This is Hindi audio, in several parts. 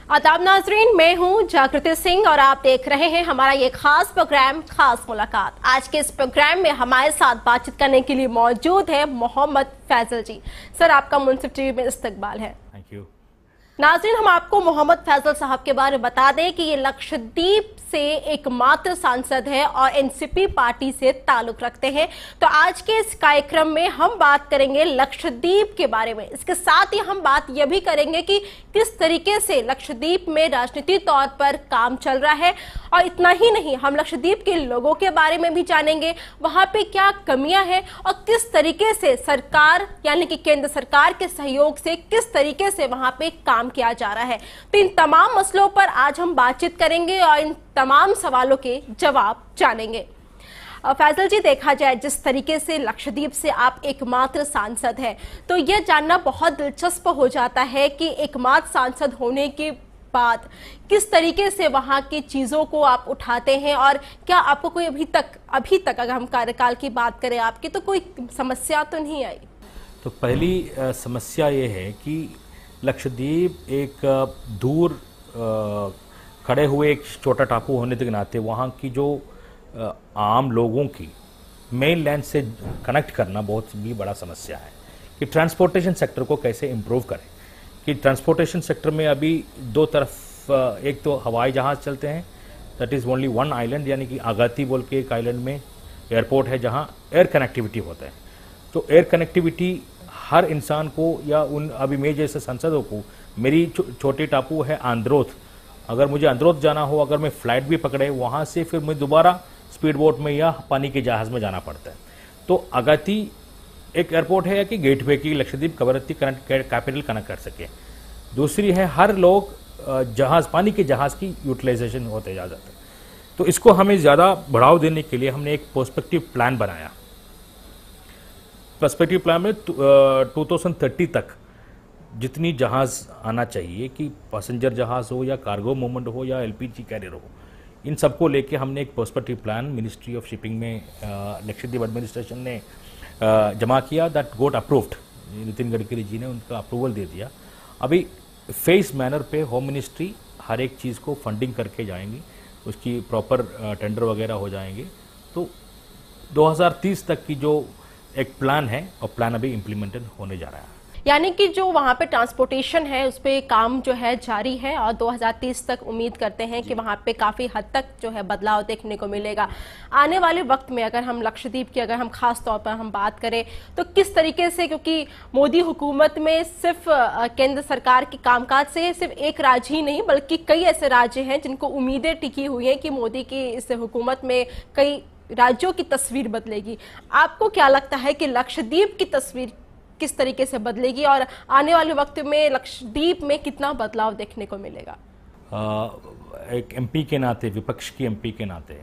आदाब नाजरीन, मैं हूं जागृति सिंह और आप देख रहे हैं हमारा ये खास प्रोग्राम खास मुलाकात। आज के इस प्रोग्राम में हमारे साथ बातचीत करने के लिए मौजूद है मोहम्मद फैजल जी। सर, आपका मुंसिफ टीवी में इस्तकबाल है। Thank you. नाज़रीन, हम आपको मोहम्मद फैजल साहब के बारे में बता दें कि ये लक्षद्वीप से एकमात्र सांसद है और एनसीपी पार्टी से ताल्लुक रखते हैं। तो आज के इस कार्यक्रम में हम बात करेंगे लक्षद्वीप के बारे में। इसके साथ ही हम बात यह भी करेंगे कि किस तरीके से लक्षद्वीप में राजनीतिक तौर पर काम चल रहा है, और इतना ही नहीं, हम लक्षद्वीप के लोगों के बारे में भी जानेंगे, वहां पे क्या कमियां हैं और किस तरीके से सरकार यानी कि केंद्र सरकार के सहयोग से किस तरीके से वहां पे काम किया जा रहा है। तो इन तमाम मसलों पर आज हम बातचीत करेंगे और इन तमाम सवालों के जवाब जानेंगे। फैजल जी, देखा जाए जिस तरीके से लक्षद्वीप से आप एकमात्र सांसद हैं, तो यह जानना बहुत दिलचस्प हो जाता है कि एकमात्र सांसद होने के बाद किस तरीके से वहां की चीजों को आप उठाते हैं, और क्या आपको कोई अभी तक अगर हम कार्यकाल की बात करें आपकी, तो कोई समस्या तो नहीं आई? तो पहली समस्या ये है कि लक्षद्वीप एक दूर खड़े हुए एक छोटा टापू होने के नाते वहाँ की जो आम लोगों की मेन लैंड से कनेक्ट करना बहुत भी बड़ा समस्या है कि ट्रांसपोर्टेशन सेक्टर को कैसे इम्प्रूव करें। कि ट्रांसपोर्टेशन सेक्टर में अभी दो तरफ, एक तो हवाई जहाज़ चलते हैं, that is only one island, यानी कि आगाती बोल के एक आइलैंड में एयरपोर्ट है जहाँ एयर कनेक्टिविटी होता है। तो एयर कनेक्टिविटी हर इंसान को या उन अभी मैं जैसे सांसदों को, मेरी छोटी टापू है आंद्रोथ, अगर मुझे आंद्रोथ जाना हो, अगर मैं फ़्लाइट भी पकड़े वहाँ से फिर मैं दोबारा स्पीड बोट में या पानी के जहाज़ में जाना पड़ता है। तो अगाती एक एयरपोर्ट है कि गेटवे की लक्षद्वीप कवरत्ती कैपिटल कनेक्ट कर सके। दूसरी है हर लोग जहाज़, पानी के जहाज़ की यूटिलाइजेशन होते जा जाता है। तो इसको हमें ज़्यादा बढ़ावा देने के लिए हमने एक पर्सपेक्टिव प्लान बनाया। पर्सपेक्टिव प्लान में 2030 तक जितनी जहाज़ आना चाहिए, कि पैसेंजर जहाज़ हो या कार्गो मूवमेंट हो या एलपीजी कैरियर हो, इन सबको लेके हमने एक perspective plan ministry of shipping में लक्षद्वीप एडमिनिस्ट्रेशन ने जमा किया। That got approved. Nitin Gadkari ji ने उनका अप्रूवल दे दिया। अभी फेस मैनर पे होम मिनिस्ट्री हर एक चीज़ को फंडिंग करके जाएंगी, उसकी प्रॉपर टेंडर वगैरह हो जाएंगे। तो 2030 तक की जो एक प्लान है, और प्लान अभी इम्प्लीमेंटेड होने जा रहा है। यानी कि जो वहां पे ट्रांसपोर्टेशन है उस पे काम जो है जारी है, और 2030 तक उम्मीद करते हैं कि वहां पे काफी हद तक जो है बदलाव देखने को मिलेगा। आने वाले वक्त में अगर हम लक्षद्वीप की अगर हम खास तौर पर हम बात करें, तो किस तरीके से, क्योंकि मोदी हुकूमत में सिर्फ केंद्र सरकार के कामकाज से सिर्फ एक राज्य ही नहीं बल्कि कई ऐसे राज्य हैं जिनको उम्मीदें टिकी हुई हैं कि मोदी की इस हुकूमत में कई राज्यों की तस्वीर बदलेगी। आपको क्या लगता है कि लक्षद्वीप की तस्वीर किस तरीके से बदलेगी, और आने वाले वक्त में लक्षद्वीप में कितना बदलाव देखने को मिलेगा? एक एमपी के नाते, विपक्ष की एमपी के नाते,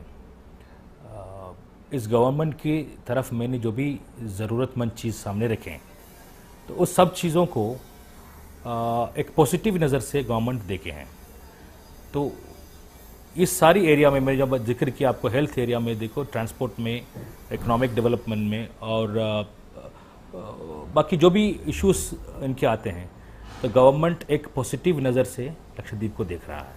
इस गवर्नमेंट की तरफ मैंने जो भी ज़रूरतमंद चीज़ सामने रखें, तो उस सब चीज़ों को एक पॉजिटिव नज़र से गवर्नमेंट देखे हैं। तो इस सारी एरिया में मैंने जब जिक्र किया आपको, हेल्थ एरिया में देखो, ट्रांसपोर्ट में, इकोनॉमिक डेवलपमेंट में, और बाकी जो भी इश्यूज इनके आते हैं, तो गवर्नमेंट एक पॉजिटिव नज़र से लक्षद्वीप को देख रहा है।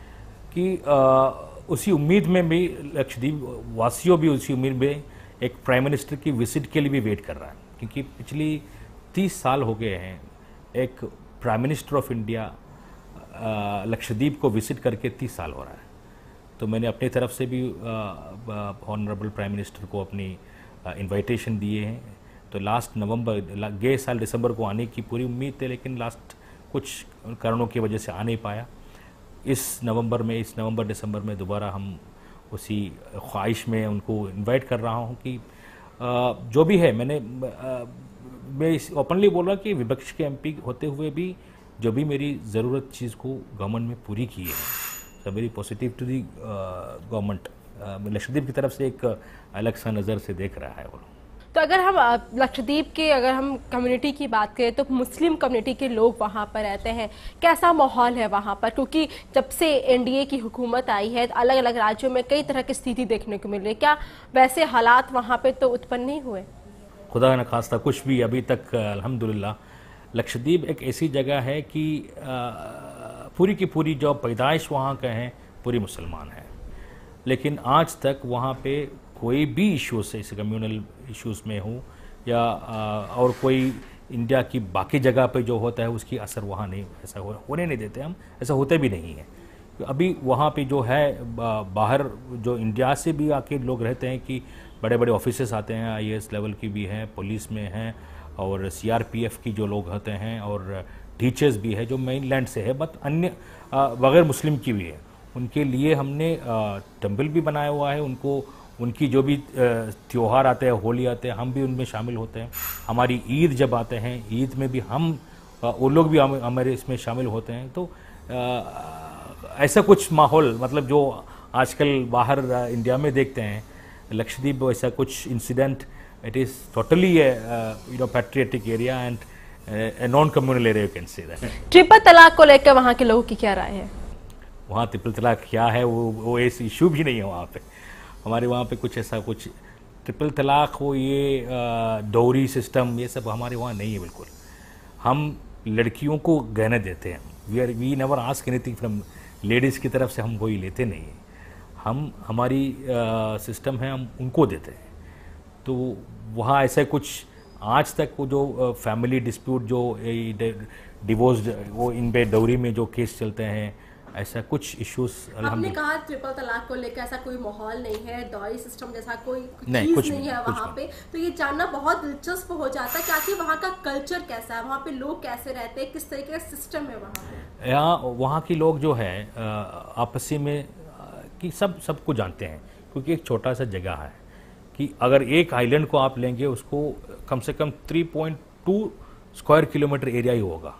कि उसी उम्मीद में भी लक्षद्वीप वासियों भी उसी उम्मीद में एक प्राइम मिनिस्टर की विजिट के लिए भी वेट कर रहा है, क्योंकि पिछली 30 साल हो गए हैं एक prime minister of India Lakshadweep को विजिट करके 30 साल हो रहा है। तो मैंने अपनी तरफ से भी ऑनरेबल प्राइम मिनिस्टर को अपनी इनविटेशन दिए हैं। तो लास्ट नवंबर, गए साल दिसंबर को आने की पूरी उम्मीद थी, लेकिन लास्ट कुछ कारणों की वजह से आ नहीं पाया। इस नवंबर दिसंबर में दोबारा हम उसी ख्वाहिश में उनको इनवाइट कर रहा हूं कि जो भी है, मैं ओपनली बोल रहा कि विपक्ष के एमपी होते हुए भी जो भी मेरी ज़रूरत चीज़ को गवर्नमेंट में पूरी की है, तो very positive to the government. Lakshadweep की तरफ से एक अलग सा नज़र से देख रहा है वो। तो अगर हम लक्षद्वीप के अगर हम कम्युनिटी की बात करें, तो मुस्लिम कम्युनिटी के लोग वहाँ पर रहते हैं, कैसा माहौल है वहाँ पर? क्योंकि जब से एनडीए की हुकूमत आई है, अलग अलग राज्यों में कई तरह की स्थिति देखने को मिल रही है, क्या वैसे हालात वहाँ पे तो उत्पन्न नहीं हुए? खुदा न खास्ता कुछ भी अभी तक अल्हम्दुलिल्लाह। लक्षद्वीप एक ऐसी जगह है कि पूरी की पूरी जो पैदाइश वहाँ के हैं पूरी मुसलमान हैं, लेकिन आज तक वहाँ पे कोई भी इश्यूज इस कम्युनल इश्यूज़ में हो या और कोई इंडिया की बाकी जगह पे जो होता है उसकी असर वहाँ नहीं ऐसा होने नहीं देते हम, ऐसा होते भी नहीं है। अभी वहाँ पे जो है बाहर जो इंडिया से भी आके लोग रहते हैं कि बड़े बड़े ऑफिसर्स आते हैं, IAS लेवल की भी हैं, पुलिस में हैं और CRPF की जो लोग होते हैं और टीचर्स भी है जो मेनलैंड से है, बट अन्य बगैर मुस्लिम की भी है। उनके लिए हमने टेम्पल भी बनाया हुआ है, उनको उनकी जो भी त्यौहार आते हैं, होली आते हैं, हम भी उनमें शामिल होते हैं। हमारी ईद जब आते हैं, ईद में भी हम वो लोग भी हमारे इसमें शामिल होते हैं। तो ऐसा कुछ माहौल मतलब जो आजकल बाहर इंडिया में देखते हैं, लक्षद्वीप ऐसा कुछ incident, it is totally patriotic area and non communal area, you can say that. Triple तलाक को लेकर वहाँ के लोगों की क्या राय है? वहाँ ट्रिपल तलाक क्या है वो ऐसी इशू भी नहीं है वहाँ पे। हमारे वहाँ पे कुछ ऐसा कुछ ट्रिपल तलाक हो, ये डोरी सिस्टम, ये सब हमारे वहाँ नहीं है बिल्कुल। हम लड़कियों को गहने देते हैं, we never ask anything from ladies की तरफ से, हम कोई लेते नहीं हैं। हम हमारी सिस्टम है, हम उनको देते हैं। तो वहाँ ऐसा कुछ आज तक वो जो फैमिली डिस्प्यूट जो डिवोर्स वो इन पे डोरी में जो केस चलते हैं, ऐसा कुछ इश्यूज आपने कहा ट्रिपल तलाक को लेकर ऐसा कोई माहौल नहीं है, डॉरी सिस्टम जैसा कोई चीज नहीं है वहाँ पे। तो ये जानना बहुत दिलचस्प हो जाता है कि आखिर वहाँ का कल्चर कैसा है, वहाँ पे लोग कैसे रहते हैं, किस तरीके का सिस्टम है वहाँ पे। यहाँ वहाँ के लोग जो है आपसी में कि सबको जानते हैं, क्योंकि एक छोटा सा जगह है कि अगर एक आइलैंड को आप लेंगे उसको कम से कम 3.2 स्क्वायर किलोमीटर एरिया ही होगा।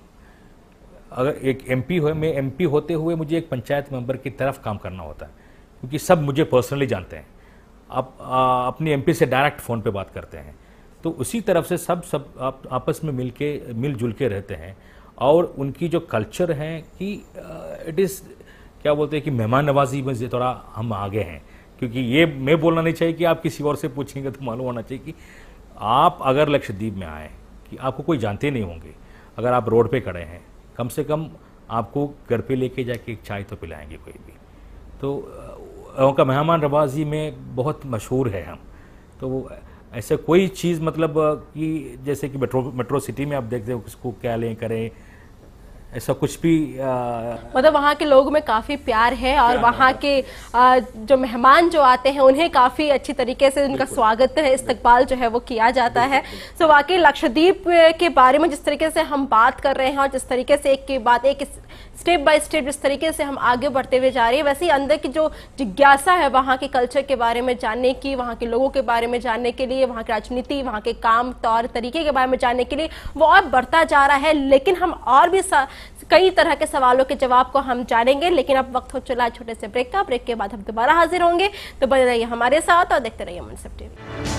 अगर एक MP हो, मैं MP होते हुए मुझे एक पंचायत मेंबर की तरफ काम करना होता है, क्योंकि सब मुझे पर्सनली जानते हैं। आप अपनी MP से डायरेक्ट फ़ोन पे बात करते हैं, तो उसी तरफ से सब आपस में मिलजुल के रहते हैं। और उनकी जो कल्चर है कि इट इज़ क्या बोलते हैं कि मेहमान नवाजी में थोड़ा हम आगे हैं, क्योंकि ये मैं बोलना नहीं चाहिए कि आप किसी और से पूछेंगे तो मालूम होना चाहिए कि आप अगर लक्षद्वीप में आए कि आपको कोई जानते नहीं होंगे, अगर आप रोड पे खड़े हैं, कम से कम आपको घर पे लेके जाके एक चाय तो पिलाएंगे कोई भी। तो उनका मेहमान नवाजी में बहुत मशहूर है हम। तो ऐसे कोई चीज़ मतलब कि जैसे कि मेट्रो सिटी में आप देखते हो किसको क्या लें करें, ऐसा कुछ भी मतलब वहाँ के लोगों में काफ़ी प्यार है और वहाँ के जो मेहमान जो आते हैं उन्हें काफ़ी अच्छी तरीके से उनका स्वागत है, इस्तकबाल जो है वो किया जाता है। तो वाकई लक्षद्वीप के बारे में जिस तरीके से हम बात कर रहे हैं और जिस तरीके से एक के बाद एक स्टेप बाय स्टेप जिस तरीके से हम आगे बढ़ते हुए जा रहे हैं, वैसे ही अंदर की जो जिज्ञासा है वहाँ के कल्चर के बारे में जानने की, वहाँ के लोगों के बारे में जानने के लिए, वहाँ की राजनीति, वहाँ के काम तौर तरीके के बारे में जानने के लिए वो और बढ़ता जा रहा है। लेकिन हम और भी कई तरह के सवालों के जवाब को हम जानेंगे, लेकिन अब वक्त हो चला छोटे से ब्रेक का। ब्रेक के बाद हम दोबारा हाजिर होंगे, तो बने रहिए हमारे साथ और देखते रहिए मनसब टीवी।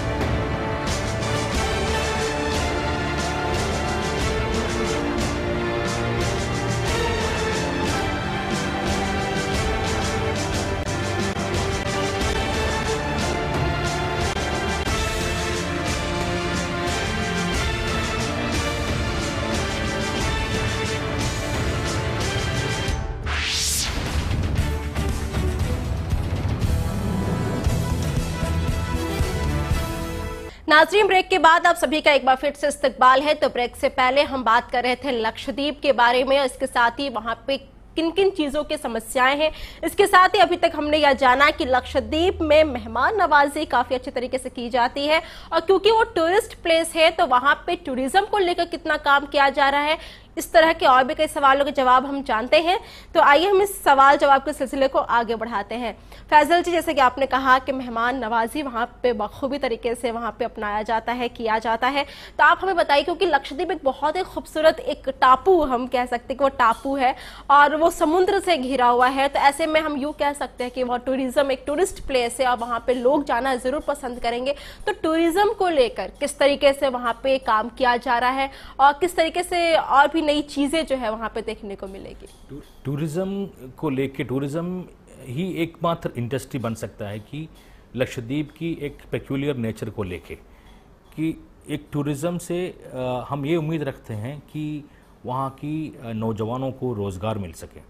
नाज़रीन, ब्रेक के बाद आप सभी का एक बार फिर से इस्तकबाल है। तो ब्रेक से पहले हम बात कर रहे थे लक्षद्वीप के बारे में और इसके साथ ही वहां पे किन किन चीज़ों की समस्याएं हैं। इसके साथ ही अभी तक हमने यह जाना कि लक्षद्वीप में मेहमान नवाजी काफ़ी अच्छे तरीके से की जाती है और क्योंकि वो टूरिस्ट प्लेस है तो वहां पे टूरिज्म को लेकर कितना काम किया जा रहा है, इस तरह के और भी कई सवालों के जवाब हम जानते हैं। तो आइए हम इस सवाल जवाब के सिलसिले को आगे बढ़ाते हैं। फैजल जी, जैसे कि आपने कहा कि मेहमान नवाजी वहाँ पे बखूबी तरीके से वहाँ पे अपनाया जाता है, किया जाता है, तो आप हमें बताइए, क्योंकि लक्षद्वीप एक बहुत ही खूबसूरत एक टापू हम कह सकते हैं कि वो टापू है और वो समुद्र से घिरा हुआ है, तो ऐसे में हम यूँ कह सकते हैं कि वह टूरिज्म एक टूरिस्ट प्लेस है और वहाँ पे लोग जाना ज़रूर पसंद करेंगे। तो टूरिज्म को लेकर किस तरीके से वहाँ पे काम किया जा रहा है और किस तरीके से और भी नई चीजें जो है वहां पे देखने को मिलेगी? टूरिज्म को लेके, टूरिज्म ही एकमात्र इंडस्ट्री बन सकता है कि लक्षद्वीप की एक पेक्यूलियर नेचर को लेके, कि एक टूरिज्म से हम ये उम्मीद रखते हैं कि वहाँ की नौजवानों को रोज़गार मिल सके।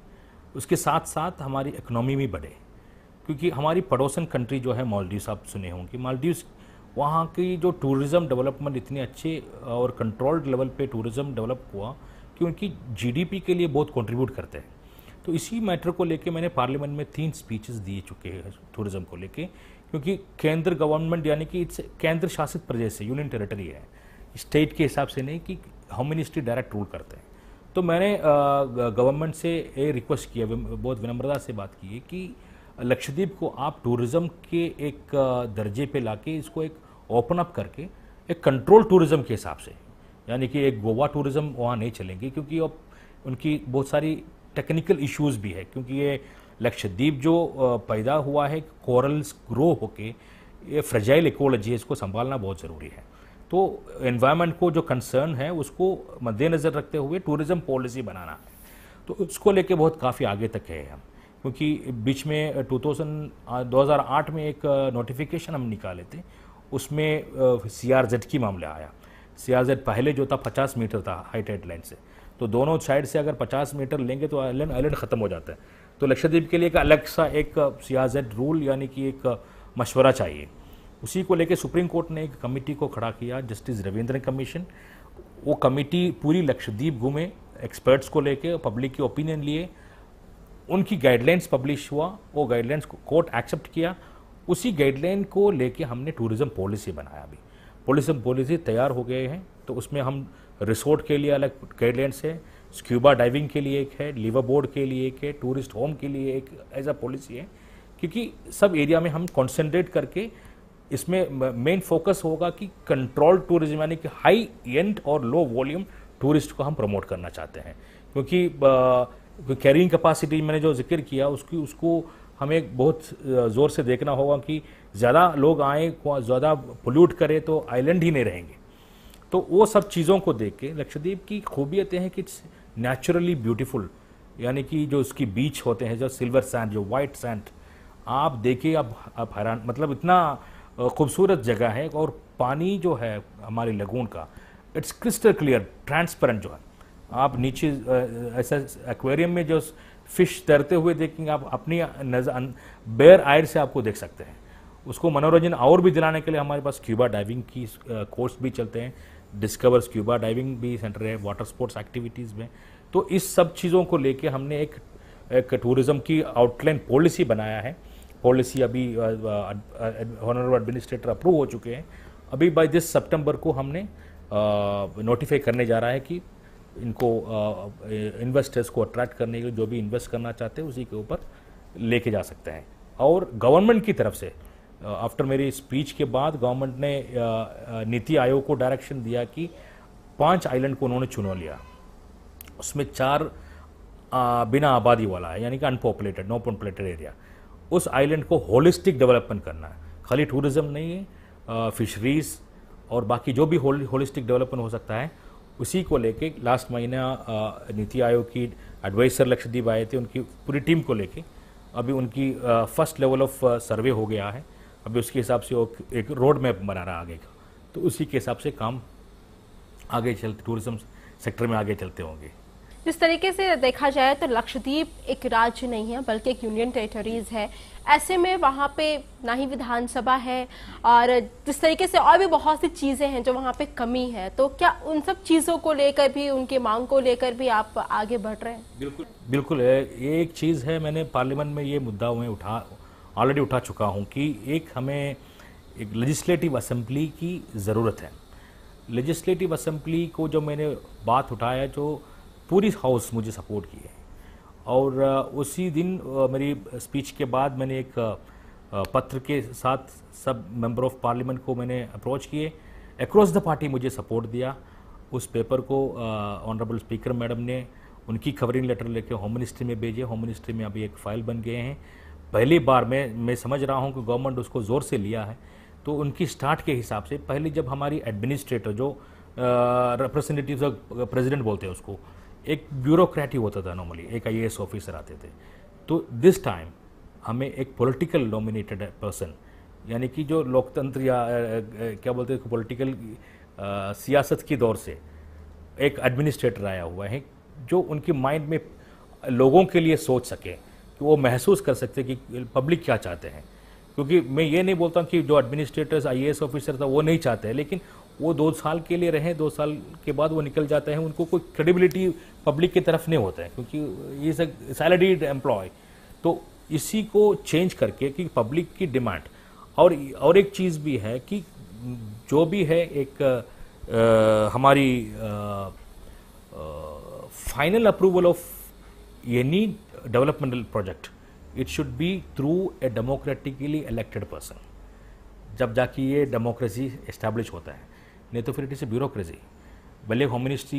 उसके साथ साथ हमारी इकोनॉमी भी बढ़े, क्योंकि हमारी पड़ोसन कंट्री जो है मालदीव्स, आप सुने होंगे मालदीव्स, वहाँ की जो टूरिज़्म डेवलपमेंट इतनी अच्छे और कंट्रोल्ड लेवल पे टूरिज़्म डेवलप हुआ कि उनकी जीडीपी के लिए बहुत कंट्रीब्यूट करते हैं। तो इसी मैटर को लेके मैंने पार्लियामेंट में 3 स्पीचेस दिए चुके हैं टूरिज़्म को लेके, क्योंकि केंद्र गवर्नमेंट यानी कि इट्स केंद्र शासित प्रदेश है, यूनियन टेरिटरी है, स्टेट के हिसाब से नहीं कि होम मिनिस्ट्री डायरेक्ट रूल करते हैं। तो मैंने गवर्नमेंट से ये रिक्वेस्ट किया, बहुत विनम्रता से बात की है कि लक्षद्वीप को आप टूरिज़्म के एक दर्जे पे लाके इसको एक ओपन अप करके एक कंट्रोल टूरिज़्म के हिसाब से, यानी कि एक गोवा टूरिज़्म वहाँ नहीं चलेंगे, क्योंकि अब उनकी बहुत सारी टेक्निकल इश्यूज़ भी है, क्योंकि ये लक्षद्वीप जो पैदा हुआ है कोरल्स ग्रो होके, ये फ्रेजाइल इकोलॉजी है, इसको संभालना बहुत ज़रूरी है। तो एनवायरनमेंट को जो कंसर्न है उसको मद्देनज़र रखते हुए टूरिज़्म पॉलिसी बनाना है, तो उसको लेके बहुत काफ़ी आगे तक है हम, क्योंकि बीच में 2008 में एक नोटिफिकेशन हम निकाले थे, उसमें CRZ की मामला आया। CRZ पहले जो था 50 मीटर था हाई टाइड लाइन से, तो दोनों साइड से अगर 50 मीटर लेंगे तो आइलैंड ख़त्म हो जाता है। तो लक्षद्वीप के लिए एक अलग सा एक CRZ रूल यानी कि एक मशवरा चाहिए। उसी को लेके सुप्रीम कोर्ट ने एक कमेटी को खड़ा किया, जस्टिस रविंद्रन कमीशन। वो कमेटी पूरी लक्षद्वीप घूमे, एक्सपर्ट्स को लेके, पब्लिक की ओपिनियन लिए, उनकी गाइडलाइंस पब्लिश हुआ, वो गाइडलाइंस को कोर्ट एक्सेप्ट किया। उसी गाइडलाइन को लेके हमने टूरिज़्म पॉलिसी बनाया। अभी टूरिज़्म पॉलिसी तैयार हो गए हैं, तो उसमें हम रिसोर्ट के लिए अलग गाइडलाइंस है, स्क्यूबा डाइविंग के लिए एक है, लीवर बोर्ड के लिए एक है, टूरिस्ट होम के लिए एक ऐसा पॉलिसी है, क्योंकि सब एरिया में हम कॉन्सेंट्रेट करके इसमें मेन फोकस होगा कि कंट्रोल टूरिज्म यानी कि हाई एंड और लो वॉल्यूम टूरिस्ट को हम प्रमोट करना चाहते हैं, क्योंकि कैरिंग कैपेसिटी मैंने जो जिक्र किया उसको हमें बहुत ज़ोर से देखना होगा कि ज़्यादा लोग आए, ज़्यादा पोल्यूट करें तो आइलैंड ही नहीं रहेंगे। तो वो सब चीज़ों को देख के लक्षद्वीप की खूबियतें हैं कि इट्स नेचुरली ब्यूटीफुल, यानी कि जो उसकी बीच होते हैं, जो सिल्वर सैंड, जो वाइट सैंड, आप देखिए आप हैरान, मतलब इतना खूबसूरत जगह है। और पानी जो है हमारी लगून का, इट्स क्रिस्टल क्लियर, ट्रांसपेरेंट जो है, आप नीचे ऐसा एक्वेरियम में जो फिश तैरते हुए देखेंगे, आप अपनी बेयर आयर से आपको देख सकते हैं। उसको मनोरंजन और भी दिलाने के लिए हमारे पास स्क्यूबा डाइविंग की कोर्स भी चलते हैं, डिस्कवर स्क्यूबा डाइविंग भी सेंटर है, वाटर स्पोर्ट्स एक्टिविटीज़ में। तो इस सब चीज़ों को लेके हमने एक टूरिज़्म की आउटलाइन पॉलिसी बनाया है। पॉलिसी अभी ऑनरेबल एडमिनिस्ट्रेटर अप्रूव हो चुके हैं। अभी बाय दिस सितंबर को हमने नोटिफाई करने जा रहा है कि इनको इन्वेस्टर्स को अट्रैक्ट करने के लिए जो भी इन्वेस्ट करना चाहते हैं उसी के ऊपर लेके जा सकते हैं। और गवर्नमेंट की तरफ से आफ्टर मेरी स्पीच के बाद गवर्नमेंट ने नीति आयोग को डायरेक्शन दिया कि 5 आइलैंड को उन्होंने चुन लिया, उसमें 4 बिना आबादी वाला है, यानी कि अनपॉपुलेटेड, नो पॉपुलेटेड एरिया। उस आइलैंड को होलिस्टिक डेवलपमेंट करना है, खाली टूरिज्म नहीं है, फिशरीज और बाकी जो भी होलिस्टिक डेवलपमेंट हो सकता है, उसी को लेके लास्ट महीना नीति आयोग की एडवाइजर लक्षद्वीप आए थे, उनकी पूरी टीम को लेके अभी उनकी फर्स्ट लेवल ऑफ सर्वे हो गया है। अभी उसके हिसाब से वो एक रोड मैप बना रहा है आगे का, तो उसी के हिसाब से काम आगे चलते, टूरिज्म सेक्टर में आगे चलते होंगे। जिस तरीके से देखा जाए तो लक्षद्वीप एक राज्य नहीं है बल्कि एक यूनियन टेरिटरीज है। ऐसे में वहाँ पे ना ही विधानसभा है और जिस तरीके से और भी बहुत सी चीज़ें हैं जो वहाँ पे कमी है, तो क्या उन सब चीज़ों को लेकर भी, उनकी मांग को लेकर भी आप आगे बढ़ रहे हैं? बिल्कुल बिल्कुल है। ये एक चीज़ है, मैंने पार्लियामेंट में ये मुद्दा मैं ऑलरेडी उठा चुका हूँ कि एक हमें एक लेजिस्लेटिव असेंबली की ज़रूरत है। लेजिस्लेटिव असेंबली को जो मैंने बात उठाया, जो पूरी हाउस मुझे सपोर्ट की है, और उसी दिन मेरी स्पीच के बाद मैंने एक पत्र के साथ सब मेंबर ऑफ पार्लियामेंट को मैंने अप्रोच किए, अक्रॉस द पार्टी मुझे सपोर्ट दिया। उस पेपर को ऑनरेबल स्पीकर मैडम ने उनकी कवरिंग लेटर लेके होम मिनिस्ट्री में भेजे। होम मिनिस्ट्री में अभी एक फाइल बन गए हैं। पहली बार मैं समझ रहा हूँ कि गवर्नमेंट उसको ज़ोर से लिया है, तो उनकी स्टार्ट के हिसाब से पहले जब हमारी एडमिनिस्ट्रेटर जो रिप्रेजेंटेटिव प्रेसिडेंट बोलते हैं उसको, एक ब्यूरोक्रेट ही होता था नॉर्मली, एक IAS ऑफिसर आते थे, तो दिस टाइम हमें एक पॉलिटिकल नॉमिनेटेड पर्सन, यानी कि जो लोकतंत्र या क्या बोलते हैं पॉलिटिकल सियासत की दौर से एक एडमिनिस्ट्रेटर आया हुआ है, जो उनके माइंड में लोगों के लिए सोच सके, कि वो महसूस कर सकते कि पब्लिक क्या चाहते हैं। क्योंकि मैं ये नहीं बोलता कि जो एडमिनिस्ट्रेटर्स IAS ऑफिसर था वो नहीं चाहते हैं, लेकिन वो 2 साल के लिए रहे, 2 साल के बाद वो निकल जाते हैं, उनको कोई क्रेडिबिलिटी पब्लिक की तरफ नहीं होता है, क्योंकि ये इज अ सैलरीड एम्प्लॉय। तो इसी को चेंज करके कि पब्लिक की डिमांड, और एक चीज़ भी है कि जो भी है एक हमारी final approval of any developmental project, it should be through a democratically elected person, जब जाके ये डेमोक्रेसी एस्टैब्लिश होता है। नहीं तो फिर इट इज़ ए ब्यूरोक्रेसी। भले होम मिनिस्ट्री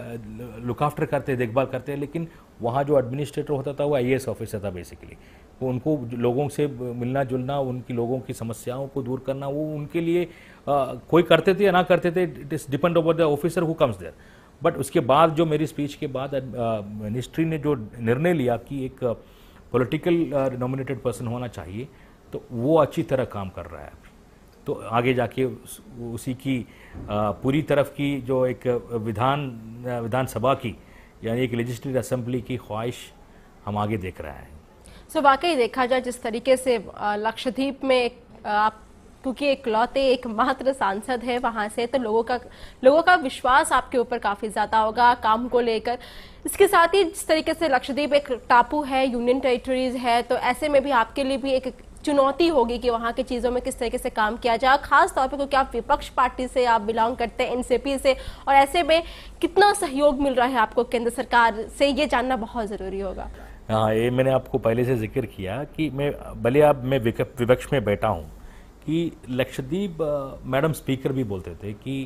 लुक आफ्टर करते हैं, देखभाल करते हैं, लेकिन वहाँ जो एडमिनिस्ट्रेटर होता था वो IAS ऑफिसर था बेसिकली। वो उनको लोगों से मिलना जुलना, उनकी लोगों की समस्याओं को दूर करना, वो उनके लिए कोई करते थे या ना करते थे, it is depend over the officer who comes there. But उसके बाद जो मेरी स्पीच के बाद मिनिस्ट्री ने जो निर्णय लिया कि एक पॉलिटिकल नॉमिनेटेड पर्सन होना चाहिए, तो वो अच्छी तरह काम कर रहा है। तो आगे जाके उसी की पूरी तरफ की जो एक विधानसभा की, यानी एक लेजिस्लेटिव असेंबली की ख्वाहिश हम आगे देख रहे हैं। सो वाकई देखा जाए जिस तरीके से लक्षद्वीप में आप, क्योंकि एकलौते एकमात्र सांसद है वहां से, तो लोगों का विश्वास आपके ऊपर काफी ज्यादा होगा काम को लेकर। इसके साथ ही जिस तरीके से लक्षद्वीप एक टापू है, यूनियन टेरिटरीज है, तो ऐसे में भी आपके लिए भी एक चुनौती होगी कि वहाँ की चीज़ों में किस तरीके से काम किया जाए, खास तौर पे क्योंकि आप विपक्ष पार्टी से आप बिलोंग करते हैं, NCP से, और ऐसे में कितना सहयोग मिल रहा है आपको केंद्र सरकार से, ये जानना बहुत ज़रूरी होगा। हाँ, ये मैंने आपको पहले से जिक्र किया कि मैं विपक्ष में बैठा हूँ, कि लक्षद्वीप मैडम स्पीकर भी बोलते थे कि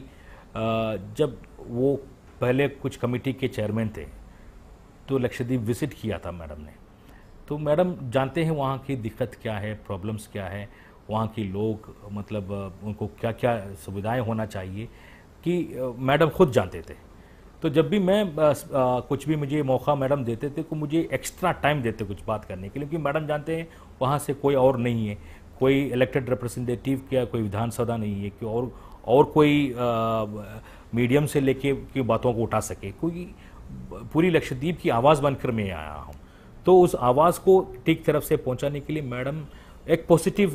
जब वो पहले कुछ कमेटी के चेयरमैन थे, तो लक्षद्वीप विजिट किया था मैडम ने। तो मैडम जानते हैं वहाँ की दिक्कत क्या है, प्रॉब्लम्स क्या है, वहाँ के लोग मतलब उनको क्या क्या सुविधाएं होना चाहिए, कि मैडम खुद जानते थे। तो जब भी मैं कुछ भी मुझे मौका मैडम देते थे, तो मुझे एक्स्ट्रा टाइम देते कुछ बात करने के लिए, क्योंकि मैडम जानते हैं वहाँ से कोई और नहीं है, कोई इलेक्टेड रिप्रेजेंटेटिव क्या, कोई विधानसभा नहीं है कि और कोई मीडियम से लेके की बातों को उठा सके, क्योंकि पूरी लक्षद्वीप की आवाज़ बनकर मैं आया हूँ। तो उस आवाज़ को ठीक तरफ से पहुंचाने के लिए मैडम एक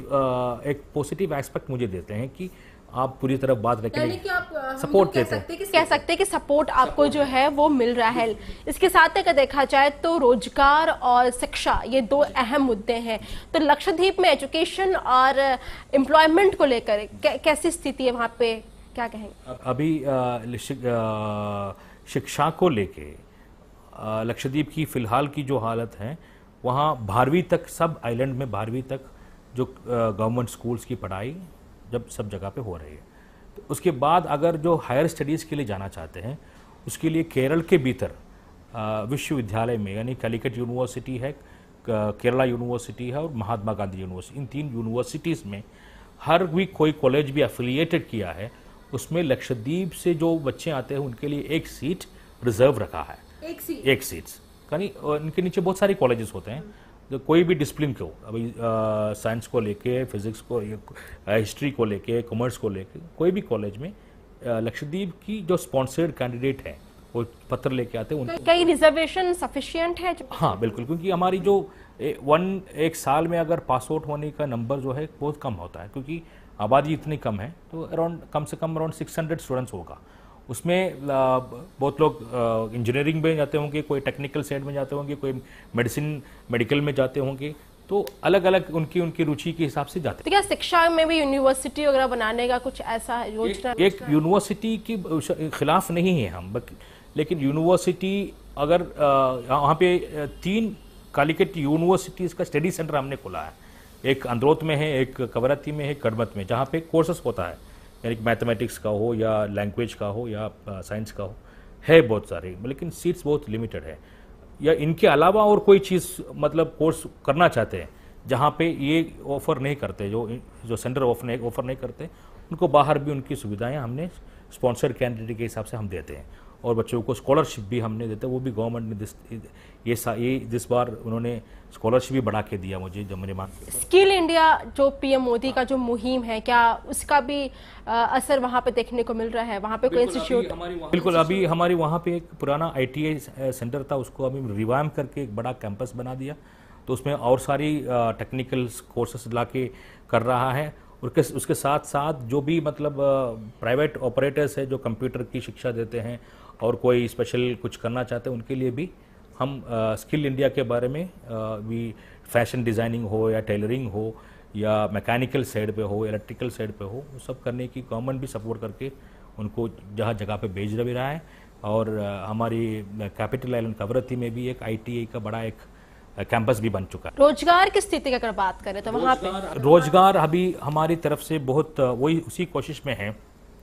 पॉजिटिव एस्पेक्ट मुझे देते हैं कि आप पूरी तरफ बात रखें, सपोर्ट देते हैं। कह सकते हैं कि सपोर्ट आपको जो है वो मिल रहा है। इसके साथ अगर देखा जाए तो रोजगार और शिक्षा, ये 2 अहम मुद्दे हैं। तो लक्षद्वीप में एजुकेशन और एम्प्लॉयमेंट को लेकर कैसी स्थिति है वहाँ पे, क्या कहेंगे? अभी शिक्षा को लेके लक्षद्वीप की फ़िलहाल की जो हालत है, वहाँ 12वीं तक, सब आइलैंड में 12वीं तक जो गवर्नमेंट स्कूल्स की पढ़ाई जब सब जगह पे हो रही है, तो उसके बाद अगर जो हायर स्टडीज़ के लिए जाना चाहते हैं, उसके लिए केरल के भीतर विश्वविद्यालय में, यानी कैलिकट यूनिवर्सिटी है, केरला यूनिवर्सिटी है और महात्मा गांधी यूनिवर्सिटी, इन 3 यूनिवर्सिटीज़ में हर वीक कोई कॉलेज भी एफिलिएटेड किया है, उसमें लक्षद्वीप से जो बच्चे आते हैं उनके लिए एक सीट रिजर्व रखा है। एक सीट्स, यानी इनके नीचे बहुत सारे कॉलेजेस होते हैं, तो कोई भी डिसिप्लिन को, अभी साइंस को लेके, फिजिक्स को, हिस्ट्री को लेके, कॉमर्स को लेके, कोई भी कॉलेज में लक्षद्वीप की जो स्पॉन्सर्ड कैंडिडेट हैं वो पत्र लेके आते हैं। कई रिजर्वेशन सफिशिएंट है? हाँ बिल्कुल, क्योंकि हमारी जो एक साल में अगर पास आउट होने का नंबर जो है बहुत कम होता है, क्योंकि आबादी इतनी कम है, तो अराउंड कम से कम अराउंड 600 स्टूडेंट्स होगा। उसमें बहुत लोग इंजीनियरिंग में जाते होंगे, कोई टेक्निकल साइड में जाते होंगे, कोई मेडिकल में जाते होंगे, तो अलग अलग उनकी रुचि के हिसाब से जाते हैं। तो क्या शिक्षा में भी यूनिवर्सिटी वगैरह बनाने का कुछ ऐसा योजना? एक यूनिवर्सिटी के खिलाफ नहीं है हम, लेकिन यूनिवर्सिटी अगर वहाँ पे 3 कालिकट यूनिवर्सिटीज़ का स्टडी सेंटर हमने खोला है, एक अंदरोत में है, एक कवरत्ती में है, कड़मत में, जहाँ पे कोर्सेस होता है, यानी मैथमेटिक्स का हो या लैंग्वेज का हो या साइंस का हो, है बहुत सारे, लेकिन सीट्स बहुत लिमिटेड है। या इनके अलावा और कोई चीज़ मतलब कोर्स करना चाहते हैं जहाँ पे ये ऑफ़र नहीं करते, जो सेंटर ऑफ़र नहीं करते, उनको बाहर भी उनकी सुविधाएं हमने स्पॉन्सर्ड कैंडिडेट के हिसाब से हम देते हैं। और बच्चों को स्कॉलरशिप भी हमने देते, वो भी गवर्नमेंट ने ये दिस बार उन्होंने स्कॉलरशिप भी बढ़ा के दिया मुझे, जब मैंने मांग। स्किल इंडिया जो पीएम मोदी का जो मुहिम है, क्या उसका भी असर वहां पे देखने को मिल रहा है? वहां पे कोई इंस्टीट्यूट? बिल्कुल, अभी हमारी वहाँ पे एक पुराना ITI सेंटर था, उसको अभी रिवाइव करके एक बड़ा कैंपस बना दिया, तो उसमें और सारी टेक्निकल कोर्सेस ला के कर रहा है। उसके साथ साथ जो भी मतलब प्राइवेट ऑपरेटर्स है जो कंप्यूटर की शिक्षा देते हैं और कोई स्पेशल कुछ करना चाहते हैं, उनके लिए भी हम स्किल इंडिया के बारे में भी फैशन डिज़ाइनिंग हो या टेलरिंग हो या मैकेनिकल साइड पे हो, इलेक्ट्रिकल साइड पे हो, वो सब करने की गवर्नमेंट भी सपोर्ट करके उनको जहाँ जगह पे भेज भी रहा है। और हमारी कैपिटल आइलैंड कवरत्ती में भी एक ITI का बड़ा एक कैंपस भी बन चुका है। रोजगार की स्थिति की अगर बात करें तो वहाँ पे रोजगार अभी हमारी तरफ से बहुत वही उसी कोशिश में है।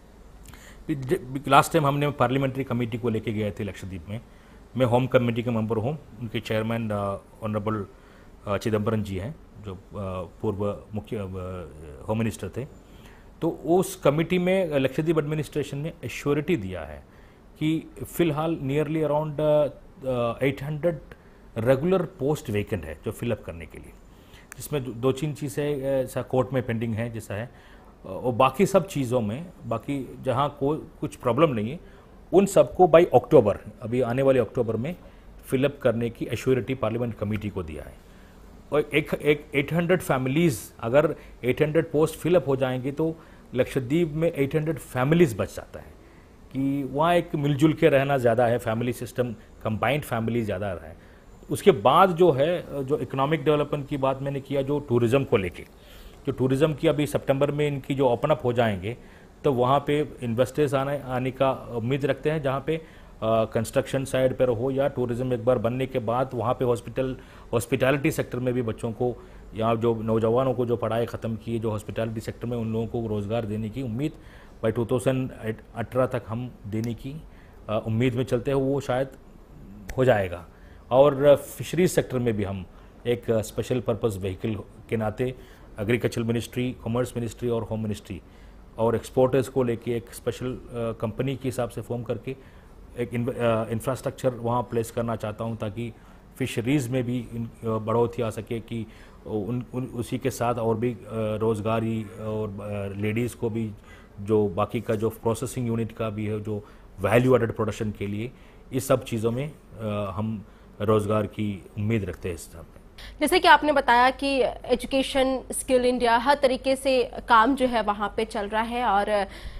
लास्ट टाइम हमने पार्लियामेंट्री कमेटी को लेके गए थे लक्षद्वीप में, मैं होम कमेटी का मेंबर हूँ, उनके चेयरमैन ऑनरेबल चिदम्बरम जी हैं जो पूर्व मुख्य होम मिनिस्टर थे। तो उस कमेटी में लक्षद्वीप एडमिनिस्ट्रेशन ने एश्योरिटी दिया है कि फिलहाल nearly around 800 regular post vacant है जो फिलअप करने के लिए, जिसमें दो तीन चीज़ें कोर्ट में पेंडिंग है जैसा है, और बाकी सब चीज़ों में बाकी जहाँ कुछ प्रॉब्लम नहीं है उन सबको बाई अक्टूबर, अभी आने वाले अक्टूबर में फिलअप करने की एश्योरिटी पार्लियामेंट कमेटी को दिया है। और एक 800 फैमिलीज़, अगर 800 पोस्ट फिलअप हो जाएंगे तो लक्षद्वीप में 800 फैमिलीज़ बच जाता है कि वहाँ एक मिलजुल के रहना ज़्यादा है, फैमिली सिस्टम कंबाइंड फैमिली ज़्यादा रहा है। उसके बाद जो है, जो इकोनॉमिक डेवलपमेंट की बात मैंने किया, जो टूरिज़्म को लेके, जो टूरिज़्म की अभी सितंबर में इनकी जो ओपन अप हो जाएंगे तो वहाँ पे इन्वेस्टर्स आने का उम्मीद रखते हैं, जहाँ पे कंस्ट्रक्शन साइड पर हो या टूरिज़्म एक बार बनने के बाद वहाँ पे हॉस्पिटैलिटी सेक्टर में भी बच्चों को, यहाँ जो नौजवानों को जो पढ़ाई ख़त्म की जो हॉस्पिटैलिटी सेक्टर में, उन लोगों को रोज़गार देने की उम्मीद बाई 2018 तक हम देने की उम्मीद में चलते हैं, वो शायद हो जाएगा। और फिशरीज सेक्टर में भी हम एक स्पेशल पर्पस व्हीकल के नाते एग्रीकल्चर मिनिस्ट्री, कॉमर्स मिनिस्ट्री और होम मिनिस्ट्री और एक्सपोर्टर्स को लेके एक स्पेशल कंपनी के हिसाब से फॉर्म करके एक इंफ्रास्ट्रक्चर वहाँ प्लेस करना चाहता हूँ, ताकि फिशरीज़ में भी बढ़ोतरी आ सके कि उसी के साथ और भी रोज़गारी और लेडीज़ को भी, जो बाकी का जो प्रोसेसिंग यूनिट का भी है, जो वैल्यू एडेड प्रोडक्शन के लिए, इस सब चीज़ों में हम रोज़गार की उम्मीद रखते हैं इस तरह। जैसे कि आपने बताया कि एजुकेशन, स्किल इंडिया, हर तरीके से काम जो है वहाँ पे चल रहा है और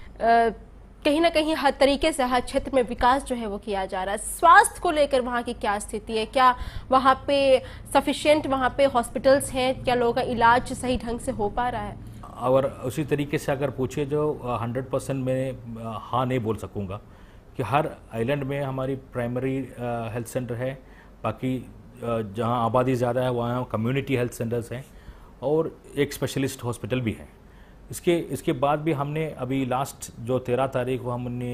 कहीं ना कहीं हर तरीके से हर क्षेत्र में विकास जो है वो किया जा रहा है। स्वास्थ्य को लेकर वहाँ की क्या स्थिति है? क्या वहाँ पे सफिशिएंट वहाँ पे हॉस्पिटल्स हैं? क्या लोगों का इलाज सही ढंग से हो पा रहा है? और उसी तरीके से अगर पूछे, जो 100% मैं हाँ नहीं बोल सकूँगा कि हर आइलैंड में हमारी प्राइमरी हेल्थ सेंटर है, बाकी जहाँ आबादी ज़्यादा है वहाँ कम्युनिटी हेल्थ सेंटर्स हैं और एक स्पेशलिस्ट हॉस्पिटल भी है। इसके बाद भी हमने अभी लास्ट जो 13 तारीख को हमने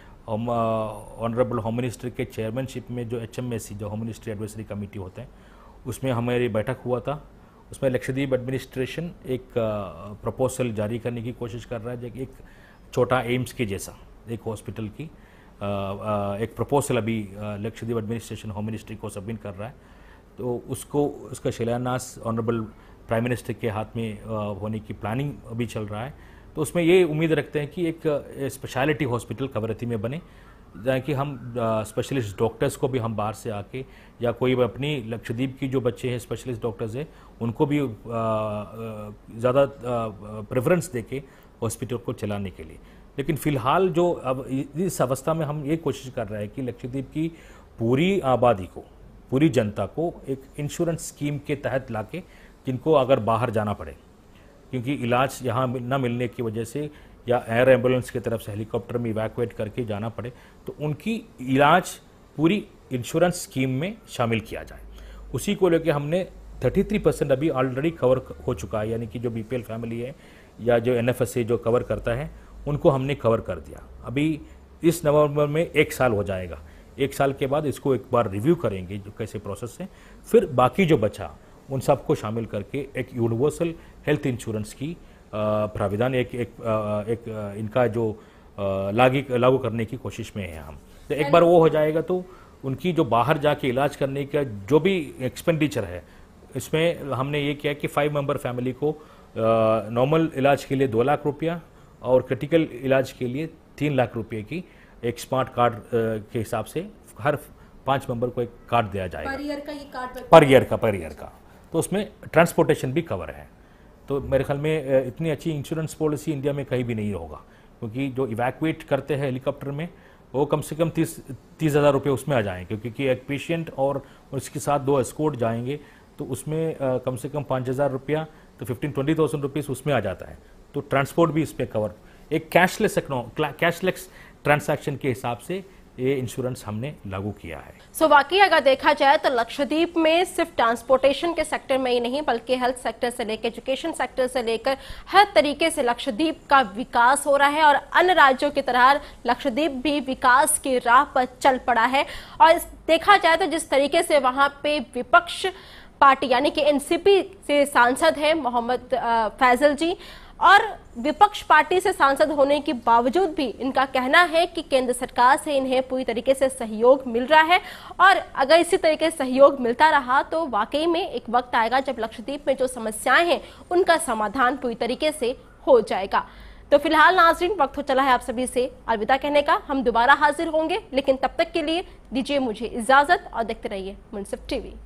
ऑनरेबल होम मिनिस्टर के चेयरमैनशिप में जो HMAC, जो होम मिनिस्ट्री एडवाइजरी कमेटी होते हैं, उसमें हमारी बैठक हुआ था। उसमें लक्षद्वीप एडमिनिस्ट्रेशन एक प्रपोजल जारी करने की कोशिश कर रहा है, जो एक छोटा एम्स के जैसा एक हॉस्पिटल की एक प्रपोजल अभी लक्षद्वीप एडमिनिस्ट्रेशन होम मिनिस्ट्री को सबमिट कर रहा है। तो उसका शिलान्यास ऑनरेबल प्राइम मिनिस्टर के हाथ में होने की प्लानिंग अभी चल रहा है। तो उसमें ये उम्मीद रखते हैं कि एक स्पेशलिटी हॉस्पिटल कवरत्ती में बने, जहाँ कि हम स्पेशलिस्ट डॉक्टर्स को भी हम बाहर से आके, या कोई अपनी लक्षद्वीप की जो बच्चे हैं स्पेशलिस्ट डॉक्टर्स हैं, उनको भी ज़्यादा प्रेफरेंस देके हॉस्पिटल को चलाने के लिए। लेकिन फ़िलहाल जो अब इस अवस्था में हम ये कोशिश कर रहे हैं कि लक्षद्वीप की पूरी आबादी को, पूरी जनता को एक इंश्योरेंस स्कीम के तहत लाके, जिनको अगर बाहर जाना पड़े क्योंकि इलाज यहाँ न मिलने की वजह से या एयर एम्बुलेंस की तरफ से हेलीकॉप्टर में इवैक्यूएट करके जाना पड़े, तो उनकी इलाज पूरी इंश्योरेंस स्कीम में शामिल किया जाए। उसी को लेकर हमने 33% अभी ऑलरेडी कवर हो चुका है, यानी कि जो BPL फैमिली है या जो NFSA जो कवर करता है, उनको हमने कवर कर दिया। अभी इस नवंबर में 1 साल हो जाएगा। 1 साल के बाद इसको एक बार रिव्यू करेंगे जो कैसे प्रोसेस है, फिर बाकी जो बचा उन सबको शामिल करके एक यूनिवर्सल हेल्थ इंश्योरेंस की प्राविधान एक इनका जो लागू करने की कोशिश में है हम। तो एक बार वो हो जाएगा तो उनकी जो बाहर जाके इलाज करने का जो भी एक्सपेंडिचर है, इसमें हमने ये किया कि 5 मेंबर फैमिली को नॉर्मल इलाज के लिए 2 लाख रुपया और क्रिटिकल इलाज के लिए 3 लाख रुपये की एक स्मार्ट कार्ड के हिसाब से हर 5 मेंबर को एक कार्ड दिया जाएगा। पर ईयर का ये कार्ड? पर ईयर का। तो उसमें ट्रांसपोर्टेशन भी कवर है। तो मेरे ख्याल में इतनी अच्छी इंश्योरेंस पॉलिसी इंडिया में कहीं भी नहीं होगा, क्योंकि जो इवैक्यूएट करते हैं हेलीकॉप्टर में वो कम से कम 30,000 रुपये उसमें आ जाएंगे, क्योंकि एक पेशेंट और उसके साथ 2 एस्कॉर्ट जाएंगे तो उसमें कम से कम 5,000 रुपया, तो 15-20,000 रुपीज़ उसमें आ जाता है। तो ट्रांसपोर्ट भी इस पर कवर, एक कैशलेस ट्रांसैक्शन के हिसाब से ये इंश्योरेंस हमने लागू किया है। सो वाकई अगर देखा जाए तो लक्षद्वीप में सिर्फ ट्रांसपोर्टेशन के सेक्टर में ही नहीं बल्कि हेल्थ सेक्टर से लेकर एजुकेशन सेक्टर से लेकर हर तरीके से लक्षद्वीप का विकास हो रहा है और अन्य राज्यों की तरह लक्षद्वीप भी विकास की राह पर चल पड़ा है। और देखा जाए तो जिस तरीके से वहां पे विपक्ष पार्टी यानी कि एनसीपी से सांसद हैं मोहम्मद फैजल जी, और विपक्ष पार्टी से सांसद होने के बावजूद भी इनका कहना है कि केंद्र सरकार से इन्हें पूरी तरीके से सहयोग मिल रहा है और अगर इसी तरीके से सहयोग मिलता रहा तो वाकई में एक वक्त आएगा जब लक्षद्वीप में जो समस्याएं हैं उनका समाधान पूरी तरीके से हो जाएगा। तो फिलहाल नाज़रीन वक्त हो चला है आप सभी से अलविदा कहने का। हम दोबारा हाजिर होंगे, लेकिन तब तक के लिए दीजिए मुझे इजाजत और देखते रहिए मुंसिफ टीवी।